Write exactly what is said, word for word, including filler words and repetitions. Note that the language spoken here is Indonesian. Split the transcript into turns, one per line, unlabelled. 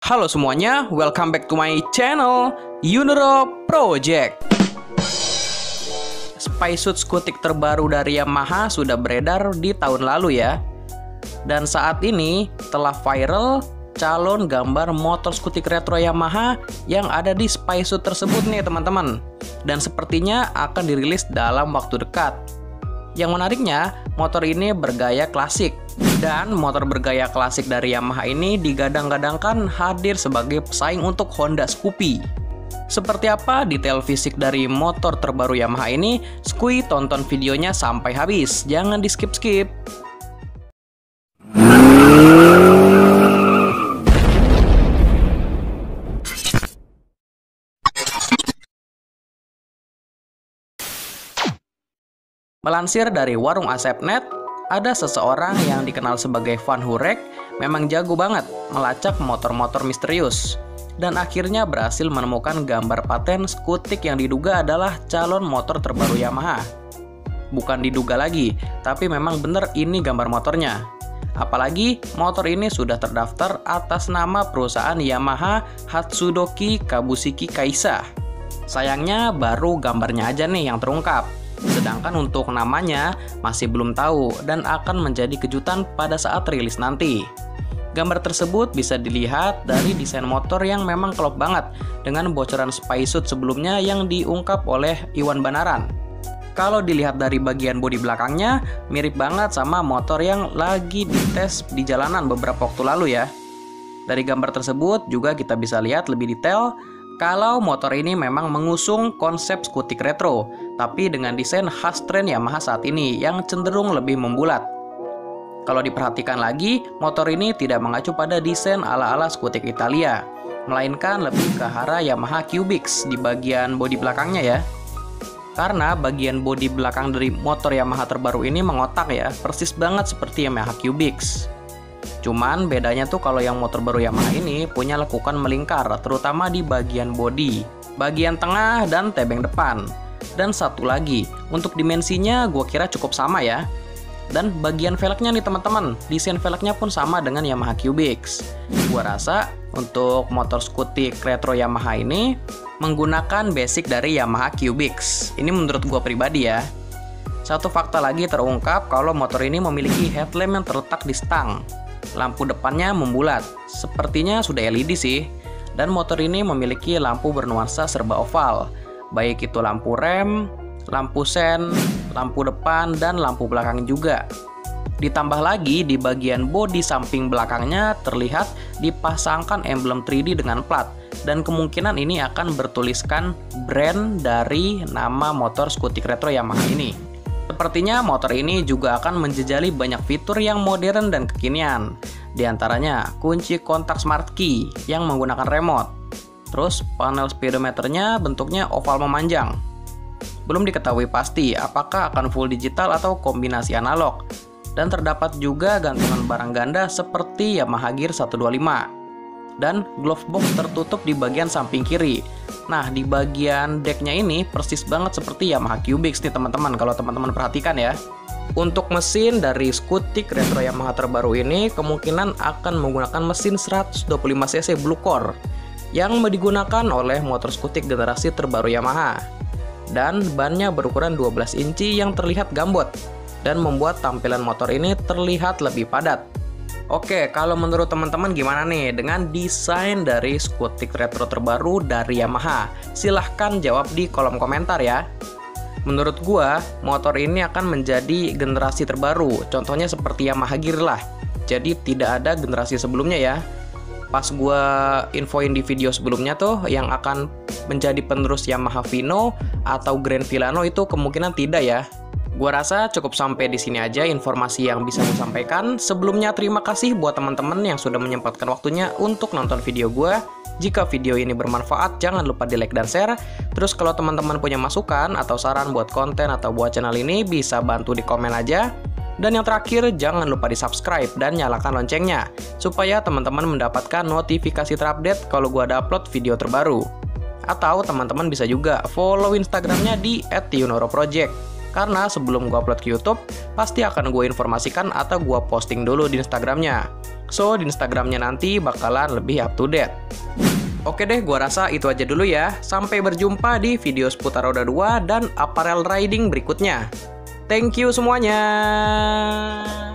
Halo semuanya, welcome back to my channel Yunoro Project. Spacesuit skutik terbaru dari Yamaha sudah beredar di tahun lalu ya. Dan saat ini telah viral calon gambar motor skutik retro Yamaha yang ada di spacesuit tersebut nih teman-teman. Dan sepertinya akan dirilis dalam waktu dekat. Yang menariknya, motor ini bergaya klasik. Dan motor bergaya klasik dari Yamaha ini digadang-gadangkan hadir sebagai pesaing untuk Honda Scoopy. Seperti apa detail fisik dari motor terbaru Yamaha ini? Skui tonton videonya sampai habis, jangan di skip-skip. Melansir dari warung asep titik net, ada seseorang yang dikenal sebagai Van Hurek memang jago banget melacak motor-motor misterius dan akhirnya berhasil menemukan gambar paten skutik yang diduga adalah calon motor terbaru Yamaha. Bukan diduga lagi, tapi memang bener ini gambar motornya. Apalagi motor ini sudah terdaftar atas nama perusahaan Yamaha Hatsudoki Kabushiki Kaisha. Sayangnya baru gambarnya aja nih yang terungkap. Sedangkan untuk namanya masih belum tahu dan akan menjadi kejutan pada saat rilis nanti. Gambar tersebut bisa dilihat dari desain motor yang memang klop banget dengan bocoran spacesuit sebelumnya yang diungkap oleh Iwan Banaran. Kalau dilihat dari bagian bodi belakangnya, mirip banget sama motor yang lagi dites di jalanan beberapa waktu lalu ya. Dari gambar tersebut juga kita bisa lihat lebih detail kalau motor ini memang mengusung konsep skutik retro, tapi dengan desain khas tren Yamaha saat ini yang cenderung lebih membulat. Kalau diperhatikan lagi, motor ini tidak mengacu pada desain ala-ala skutik Italia, melainkan lebih ke arah Yamaha Cubics di bagian bodi belakangnya ya. Karena bagian bodi belakang dari motor Yamaha terbaru ini mengotak ya, persis banget seperti Yamaha Cubics. Cuman bedanya tuh kalau yang motor baru Yamaha ini punya lekukan melingkar, terutama di bagian bodi, bagian tengah, dan tebeng depan. Dan satu lagi, untuk dimensinya gue kira cukup sama ya. Dan bagian velgnya nih teman-teman, desain velgnya pun sama dengan Yamaha Cubics. Gue rasa untuk motor skutik retro Yamaha ini menggunakan basic dari Yamaha Cubics. Ini menurut gue pribadi ya. Satu fakta lagi terungkap kalau motor ini memiliki headlamp yang terletak di stang. Lampu depannya membulat, sepertinya sudah L E D sih. Dan motor ini memiliki lampu bernuansa serba oval, baik itu lampu rem, lampu sen, lampu depan, dan lampu belakang juga. Ditambah lagi di bagian bodi samping belakangnya terlihat dipasangkan emblem tiga D dengan plat. Dan kemungkinan ini akan bertuliskan brand dari nama motor skutik retro Yamaha ini. Sepertinya motor ini juga akan menjejali banyak fitur yang modern dan kekinian. Di antaranya kunci kontak smart key yang menggunakan remote. Terus panel speedometernya bentuknya oval memanjang. Belum diketahui pasti apakah akan full digital atau kombinasi analog. Dan terdapat juga gantungan barang ganda seperti Yamaha Gear seratus dua puluh lima. Dan glove box tertutup di bagian samping kiri. Nah, di bagian decknya ini persis banget seperti Yamaha Cubics nih teman-teman, kalau teman-teman perhatikan ya. Untuk mesin dari skutik retro Yamaha terbaru ini kemungkinan akan menggunakan mesin seratus dua puluh lima cc Blue Core yang digunakan oleh motor skutik generasi terbaru Yamaha. Dan bannya berukuran dua belas inci yang terlihat gambot dan membuat tampilan motor ini terlihat lebih padat. Oke, kalau menurut teman-teman gimana nih dengan desain dari skutik retro terbaru dari Yamaha? Silahkan jawab di kolom komentar ya. Menurut gua, motor ini akan menjadi generasi terbaru. Contohnya seperti Yamaha Gear lah. Jadi tidak ada generasi sebelumnya ya. Pas gua infoin di video sebelumnya tuh, yang akan menjadi penerus Yamaha Vino atau Grand Villano itu kemungkinan tidak ya. Gua rasa cukup sampai di sini aja informasi yang bisa gue sampaikan. Sebelumnya terima kasih buat teman-teman yang sudah menyempatkan waktunya untuk nonton video gua. Jika video ini bermanfaat, jangan lupa di like dan share. Terus kalau teman-teman punya masukan atau saran buat konten atau buat channel ini, bisa bantu di komen aja. Dan yang terakhir, jangan lupa di subscribe dan nyalakan loncengnya, supaya teman-teman mendapatkan notifikasi terupdate kalau gua ada upload video terbaru. Atau teman-teman bisa juga follow Instagramnya di et yunoro project. Karena sebelum gue upload ke YouTube, pasti akan gue informasikan atau gue posting dulu di Instagramnya. So, di Instagramnya nanti bakalan lebih up to date. Oke deh, gua rasa itu aja dulu ya. Sampai berjumpa di video seputar roda dua dan apparel riding berikutnya. Thank you semuanya.